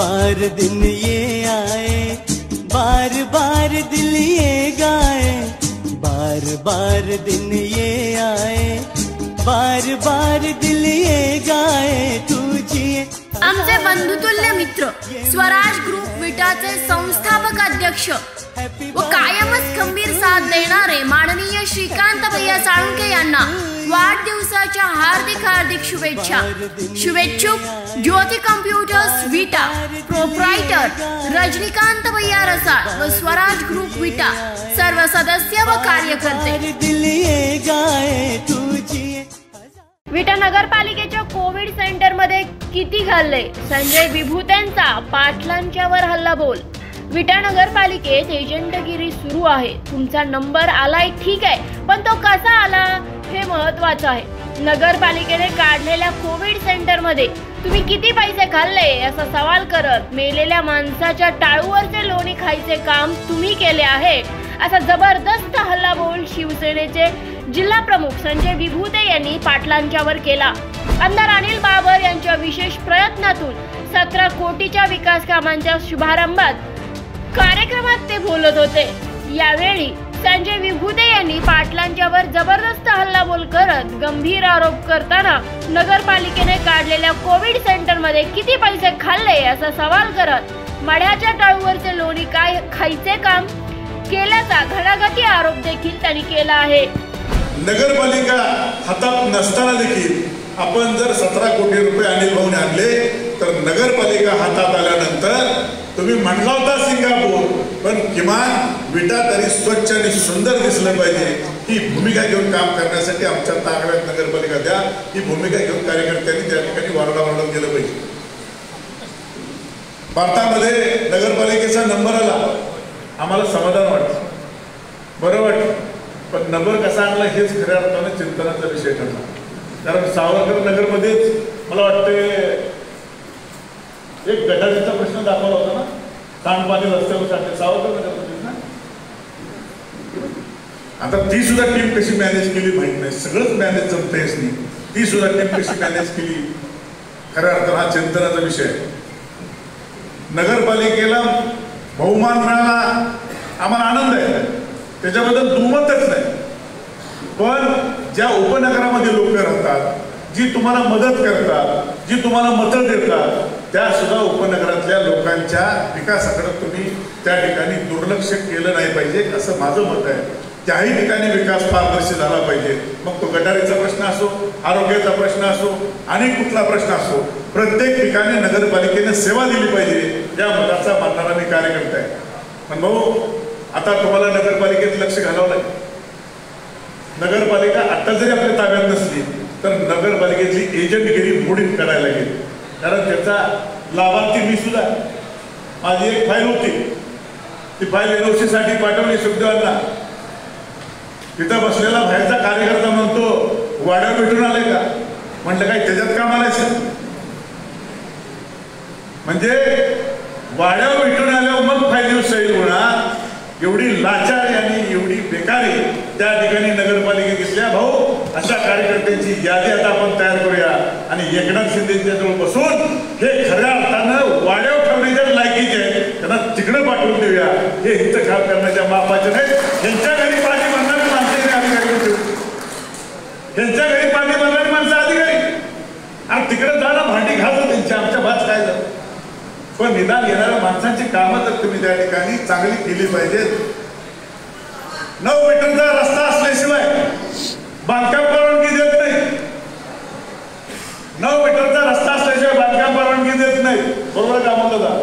बार दिन ये आए, बार बार दिल ये गाए, बार बार दिन ये आए, बार बार दिल ये गाए, तुझे आमचे बंधुतुल्य मित्र स्वराज ग्रुप विटाचे संस्थापक अध्यक्ष व कायमच खंबीर साथ देणारे माननीय श्रीकांत भैया साळुंखे यांना वाढदिवसाच्या हार्दिक हार्दिक शुभेच्छा। शुभेच्छुक ज्योती कम्प्युटर्स विटा प्रोप्रायटर रजनीकांत भैया रसाळ व स्वराज ग्रुप विटा सर्व सदस्य व कार्यकर्ते। विटा नगरपालिकेच्या कोविड सेंटर मध्ये किती घालले, संजय विभूतेंचा पाटलांच्यावर हल्ला बोल। विटा नगरपालिकेत एजंटगिरी सुरू आहे, तुमचा नंबर आलाय ठीक आहे, पण तो कसा आला हे महत्त्वाचं आहे। नगरपालिकेने काढलेल्या कोविड सेंटर मध्ये तुम्ही किती पैसे खाल्ले असा सवाल करत मेलेल्या माणसाच्या टाळूवरचे लोणी खायचे काम तुम्ही केले आहे असा जबरदस्त हल्लाबोल शिवसेनेचे जिल्हा प्रमुख संजय विभूते यांनी पाटलांच्यावर केला। आमदार अनिल बाबर यांच्या विशेष प्रयत्नातून 17 कोटीच्या विकास कामांच्या शुभारंभात कार्यक्रमात ते बोलत होते। यावेळी संजय विभूते यांनी पाटलांच्यावर जबरदस्त हल्लाबोल करत गंभीर आरोप करताना नगरपालिकेने काढलेल्या कोविड सेंटर मध्ये किती पैसे खाल्ले असा सवाल करत मढ्याच्या टाळूवरचे लोणी काय खायचे काम केल्याचा घणाघाती आरोप देखील त्यांनी केला आहे। नगरपालिका हातात नसताना देखील आपण जर 17 कोटी रुपये अनिल भाऊने आणले तर नगरपालिका हातात आल्यानंतर तुम्ही म्हणला होता सिंगापूर, पण किमान विटा तरी स्वच्छ आणि सुंदर दिसलं पाहिजे ही भूमिका घेऊन काम करण्यासाठी आमच्या ताकदीत नगरपालिका द्या। ही भूमिका घेऊन कार्यकर्त्यांनी त्या ठिकाणी वारडावरड केलं पाहिजे। भारतामध्ये नगरपालिकेचा नंबर आला, आम्हाला समाधान वाटतं, बरं वाटतं, पण नंबर कसा आणला हेच खऱ्या अर्थाने चिंतनाचा विषय ठरला। कारण सावरकर नगरमध्येच मला वाटते एक गटारीचा प्रश्न दाखवला होता ना, सांडपाणी रस्त्यावर टाकले सावरकर नगरमध्ये ना। आता ती सुद्धा टीम कशी मॅनेज केली माहित नाही, सगळंच मॅनेज जमतेच नाही, ती सुद्धा टीम कशी मॅनेज केली खऱ्या अर्थाने हा चिंतनाचा विषय आहे। नगरपालिकेला बहुमान मिळाला, आम्हाला आनंद आहे, त्याच्याबद्दल दुमतच नाही, पण ज्या उपनगरामध्ये लोक राहतात, जी तुम्हाला मदत करतात, जी तुम्हाला मतं देतात, त्या सुद्धा उपनगरातल्या लोकांच्या विकासाकडे तुम्ही त्या ठिकाणी दुर्लक्ष केलं नाही पाहिजे असं माझं मत आहे। त्याही ठिकाणी विकास पारदर्शी झाला पाहिजे, मग तो गटारीचा प्रश्न असो, आरोग्याचा प्रश्न असो आणि कुठला प्रश्न असो, प्रत्येक ठिकाणी नगरपालिकेने सेवा दिली पाहिजे या मताचा मानणारा मी कार्यकर्ता आहे। पण भाऊ आता तुम्हाला नगरपालिकेत लक्ष घालावं लागेल। नगरपालिका आता जरी आपल्या ताब्यात नसली तर नगरपालिकेची एजंटगिरी मोडीत करायला लागेल, कारण त्याचा लाभार्थी मी सुद्धा, माझी एक फाईल होती, ती फाईल NOC साठी पाठवली सुखदेवांना, तिथं बसलेला बाहेरचा कार्यकर्ता म्हणतो वाड्या भेटून आले का, म्हटलं काय त्याच्यात काम आलायचं, म्हणजे वाड्या भेटून आल्यावर मग फायदे सही होणार, एवढी लाचारी आणि एवढी बेकारी त्या ठिकाणी नगरपालिकेत दिसल्या। भाऊ अशा कार्यकर्त्यांची यादी आता आपण तयार करूया आणि एकनाथ शिंदेच्या जवळ बसून हे खऱ्या अर्थानं वाड्यावर ठेवण्याच्या लायकीचे आहे, त्यांना तिकडे पाठवून देऊया, हे हित काम करण्याच्या मापाचे नाही। त्यांच्या घरी पाणी भरणारी माणसं अधिकारी ठेवू, त्यांच्या घरी पाणी भरणारी माणसं अधिकारी, आणि तिकडे जाणं भांडी घालतो त्यांच्या, आमच्या भात काय झालं, पण निदान येणाऱ्या माणसांची कामं तर तुम्ही त्या ठिकाणी चांगली केली पाहिजेत। 9 मीटरचा रस्ता असल्याशिवाय बांधकाम परवानगी देत नाही, 9 मीटरचा रस्ता असल्याशिवाय बांधकाम परवानगी देत नाही, बरोबर का म्हणलं?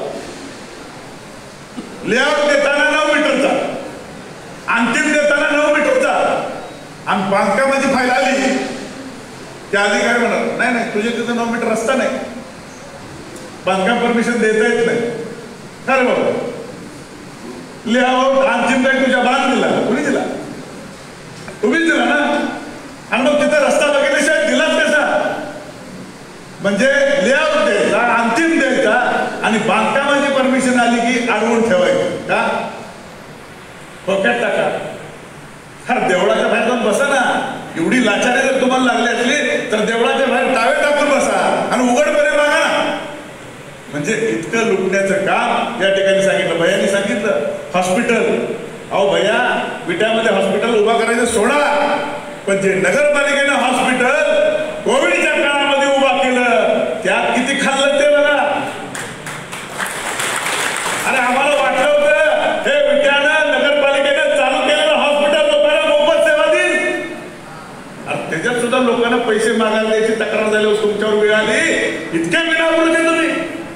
लेआउट देताना 9 मीटरचा, अंतिम देताना 9 मीटरचा, आणि बांधकामाची फाईल आली त्या अधिकारी म्हणत नाही नाही तुझे तिथं 9 मीटर रस्ता नाही, बांधकाम परमिशन देता येत नाही, खरं बाबा लेआउट अंतिम काय तुझ्या बांध दिला, कुणी दिला? तुम्हीच दिला ना, आणि मग तिथं रस्ता बघितल्याशिवाय दिलाच कसा? म्हणजे लेआउट द्यायचा, अंतिम द्यायचा, आणि बांधकामाची परमिशन आली की अडवून ठेवायची का? डोक्यात टाका, हर देवळाच्या बाहेर जाऊन बसा ना, एवढी लाचारी जर तुम्हाला लागली असली तर देवळाच्या बाहेर टावे टाकून बसा आणि उघडपणे मागा ना, म्हणजे इतकं लुटण्याचं काम या ठिकाणी सांगितलं. भैयानी सांगितलं हॉस्पिटल. अहो भैया, विट्यामध्ये हॉस्पिटल उभा करायचं सोडा, पण जे नगरपालिकेनं हॉस्पिटल कोविडच्या काळामध्ये उभा केलं त्यात किती खाल्लं ते बघा. आणि आम्हाला वाटलं होतं हे विट्यानं नगरपालिकेनं चालू केलेलं हॉस्पिटल लोकांना मोफत सेवा देईल. आणि त्याच्यात सुद्धा लोकांना पैसे मागायला द्यायची तक्रार झाली, तुमच्यावर वेळ आली. इतके विनामूल्य तुम्ही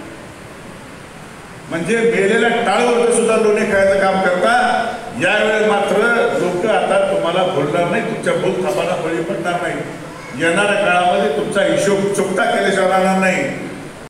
म्हणजे मेलेल्या टाळवर सुद्धा लोणी खायचं काम करता. यावेळेस मात्र लोक आता तुम्हाला बोलणार नाही, तुमच्या बोल थापाला बळी पडणार नाही. येणाऱ्या काळामध्ये तुमचा हिशोब चुकता केल्याशिवाय राहणार नाही.